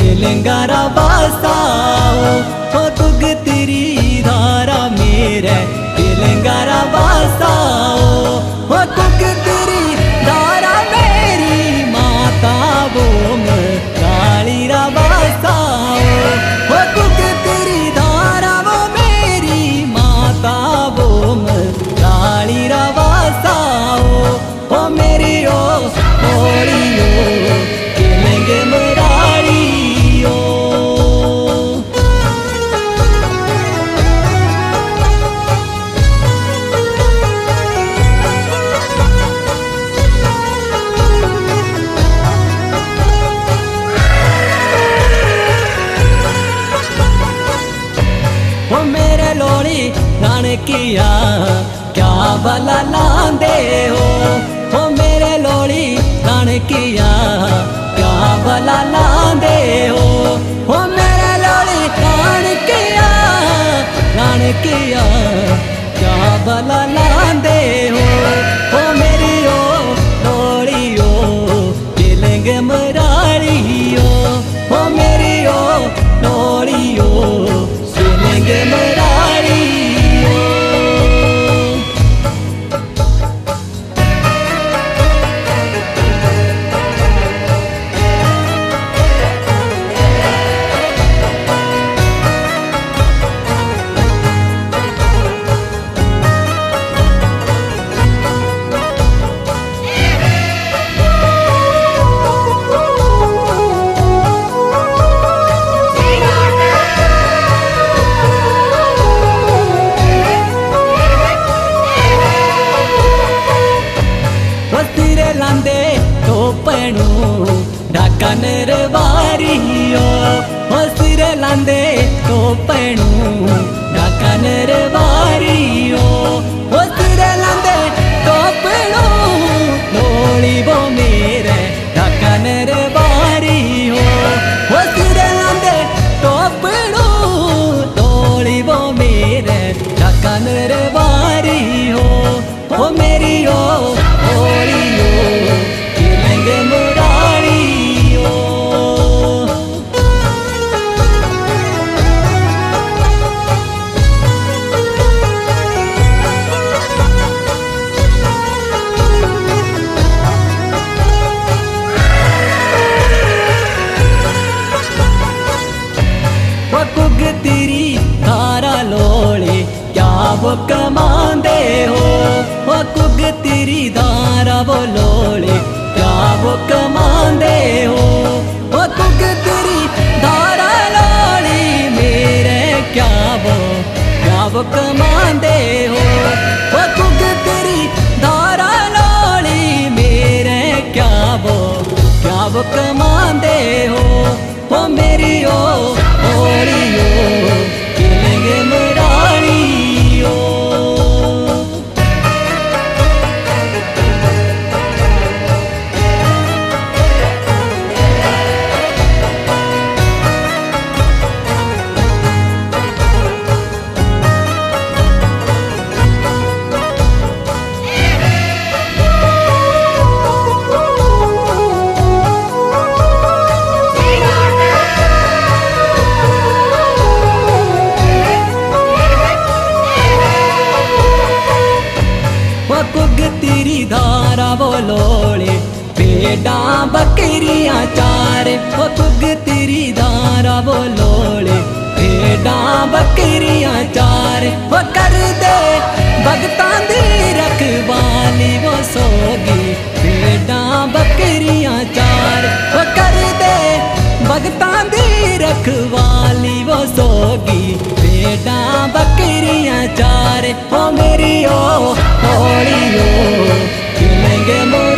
तेलंगारा बासाओ हो तुग तेरी धारा मेरे तेलंगारा बासाओ हो तुग तेरी धारा मेरी माता वो काली रा बासाओ हो तुग तेरी धारा वो मेरी माता वो काली रा बासाओ हो मेरी ओ होलियो केलेंगे मराड़ियो। वो मेरे लोड़ी नानकिया क्या भला लांदे हो मेरे लोड़ी नानकिया क्या भला लांदे हो मेरे लोड़ी नानकिया क्या भला लांदे हो मेरी ओ लोड़ियो केलेंगे मराड़ियो हो मेरी ओ लोड़ियो केलेंगे मराड़ियो। लांदे तो पैणू ढाका नरवारियो हो सिर लांदे तो पैणू ढाका नरवारियो हो सिर लांदे तो पैणू लोड़ी वो मेरे ढाका नरवारियो हो सिर लांदे तो पैणू लोड़ी वो मेरे ढाका नरवारियो हो मेरी ओ होलियो केलेंगे मराड़ियो। वो कुग तेरी धारा लोड़े क्या वो कमांदे हो कुग तेरी धारा वो लोड़े क्या वो कमांदे हो कुग तेरी धारा लोड़ी मेरे क्या वो कमांदे हो कुग तेरी धारा लोड़ी मेरे क्या वो कमांदे हो मेरी ओ होलियो केलेंगे मराड़ियो। कुग तेरी धारा वो लोड़े भेड़ा बकरियां चारे वो कुग तेरी धारा वो लोड़े भेड़ा बकरियां चारे वो कर दे भगतां दी रखवाली वो सोगी भेड़ा बकरियां चारे वो कर दे भगतां दी रखवाली वो सोगी भेड़ा बकरियां चारे हो मेरी ओ होलियो केलेंगे